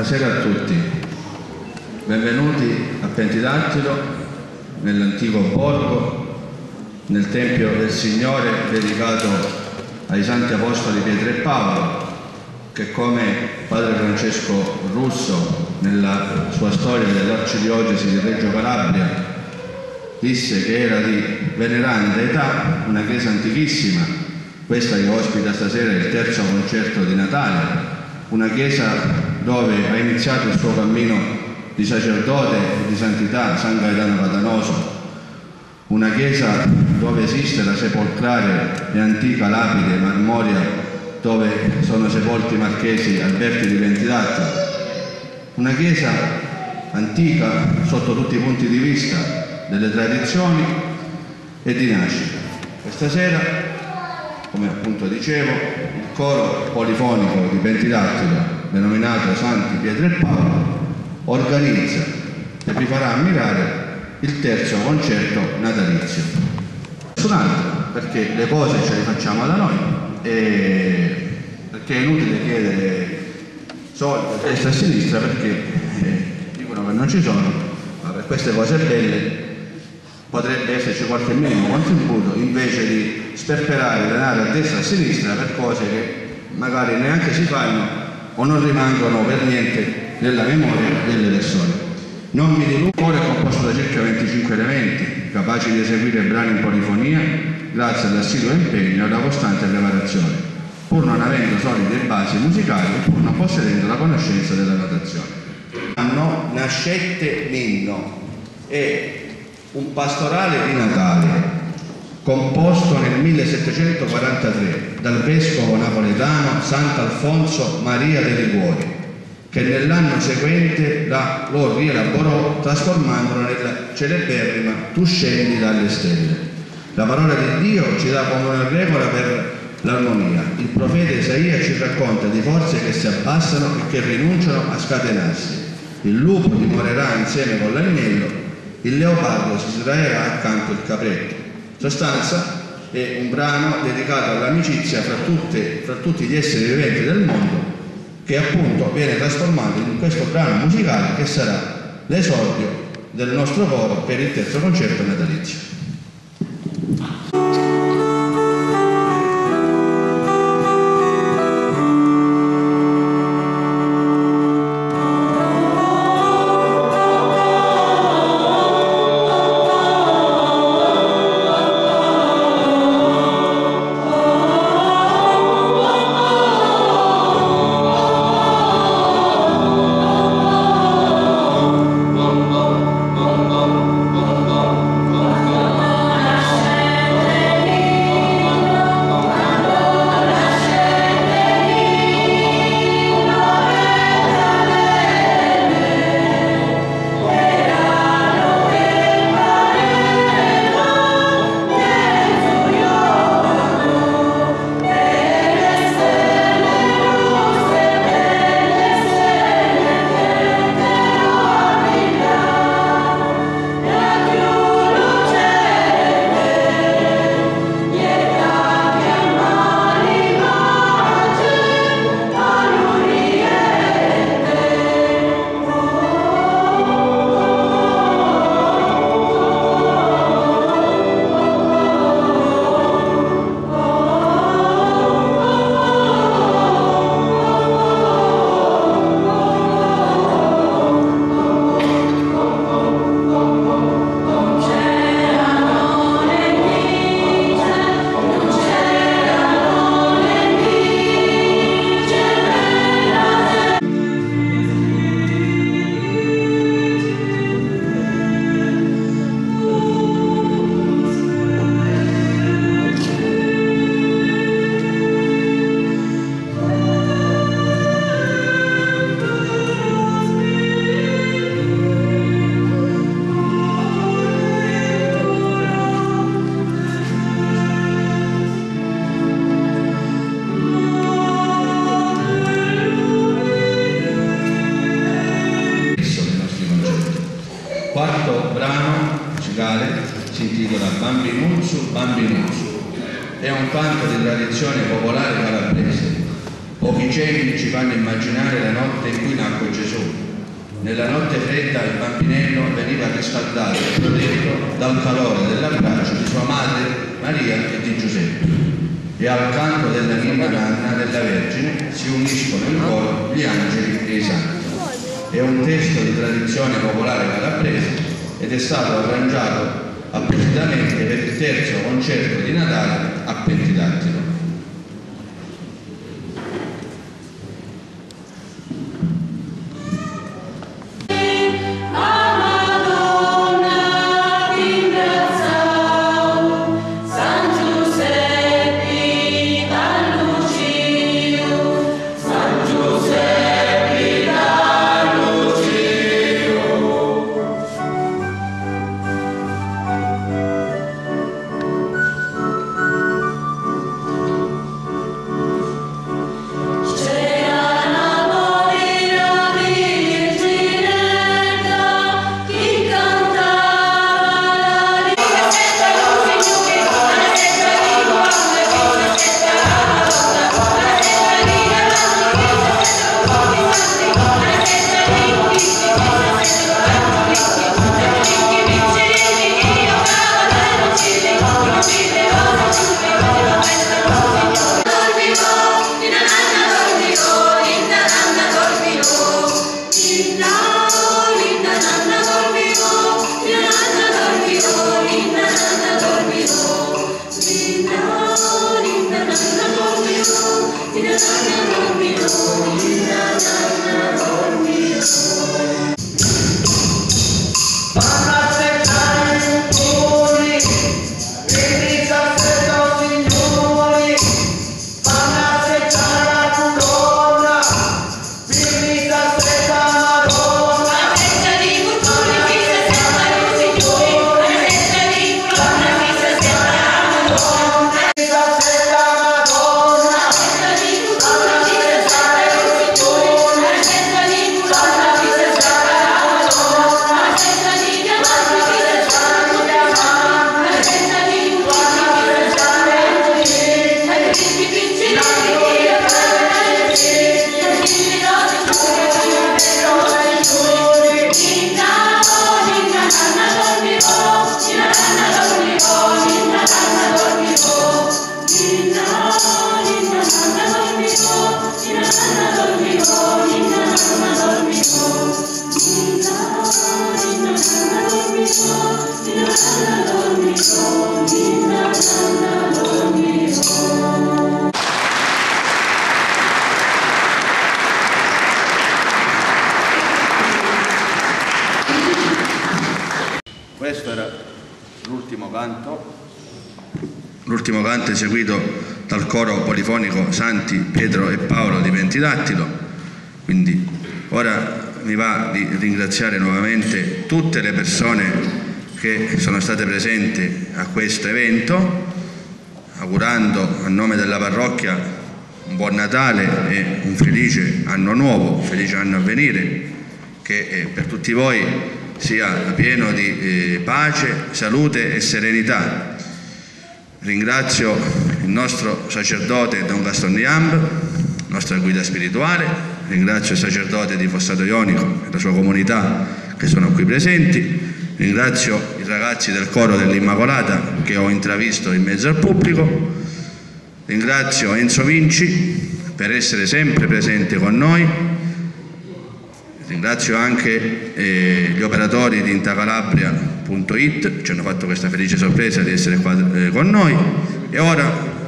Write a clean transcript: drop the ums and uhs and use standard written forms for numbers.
Buonasera a tutti, benvenuti a Pentidattilo, nell'antico borgo, nel Tempio del Signore dedicato ai Santi Apostoli Pietro e Paolo, che come padre Francesco Russo nella sua storia dell'arcidiocesi di Reggio Calabria disse che era di veneranda età, una chiesa antichissima, questa che ospita stasera il terzo concerto di Natale, una chiesa dove ha iniziato il suo cammino di sacerdote e di santità San Gaetano Catanoso, una chiesa dove esiste la sepolcrale e antica lapide marmorea dove sono sepolti i marchesi Alberti di Pentidattilo, una chiesa antica sotto tutti i punti di vista delle tradizioni e di nascita. Questa sera, come appunto dicevo, il coro polifonico di Pentidattilo, denominato Santi Pietro e Paolo, organizza e vi farà ammirare il terzo concerto natalizio. Nessun altro, perché le cose ce le facciamo da noi, e perché è inutile chiedere soldi a destra e a sinistra, perché dicono che non ci sono, ma per queste cose belle potrebbe esserci qualche minimo contributo, invece di sperperare denaro a destra e a sinistra per cose che magari neanche si fanno o non rimangono per niente nella memoria delle persone. Non mi dilungo, il coro è composto da circa 25 elementi, capaci di eseguire brani in polifonia grazie all'assiduo impegno e alla costante preparazione, pur non avendo solide basi musicali e pur non possedendo la conoscenza della notazione. L'anno nascette l'inno è un pastorale di Natale composto nel 1743 dal vescovo napoletano Sant'Alfonso Maria de Liguori, che nell'anno seguente lo rielaborò trasformandolo nella celeberrima Tu scendi dalle stelle. La parola di Dio ci dà come una regola per l'armonia. Il profeta Isaia ci racconta di forze che si abbassano e che rinunciano a scatenarsi. Il lupo dimorerà insieme con l'agnello, il leopardo si sdraierà accanto al capretto. In sostanza è un brano dedicato all'amicizia fra tutti gli esseri viventi del mondo, che appunto viene trasformato in questo brano musicale che sarà l'esordio del nostro coro per il terzo concerto natalizio. Quarto brano musicale si intitola Bambinuzzu, Bambinuzzu. È un canto di tradizione popolare calabrese, Pochi cenni ci fanno immaginare la notte in cui nacque Gesù. Nella notte fredda il bambinello veniva riscaldato e protetto dal calore dell'abbraccio di sua madre Maria e di Giuseppe. E al canto della ninna Anna della Vergine si uniscono in coro gli angeli e i santi. È un testo di tradizione popolare calabrese ed è stato arrangiato appositamente per il terzo concerto di Natale a Pentidattilo. Questo era l'ultimo canto eseguito dal coro polifonico Santi Pietro e Paolo di Pentidattilo. Quindi ora mi va di ringraziare nuovamente tutte le persone che sono state presenti a questo evento, augurando a nome della parrocchia un buon Natale e un felice anno nuovo, un felice anno a venire, che per tutti voi sia pieno di pace, salute e serenità. Ringrazio il nostro sacerdote Don Gaston Niamb, nostra guida spirituale, ringrazio il sacerdote di Fossato Ionico e la sua comunità che sono qui presenti, ringrazio i ragazzi del coro dell'Immacolata che ho intravisto in mezzo al pubblico, ringrazio Enzo Vinci per essere sempre presente con noi, ringrazio anche gli operatori di Intacalabria.it che ci hanno fatto questa felice sorpresa di essere qua con noi e ora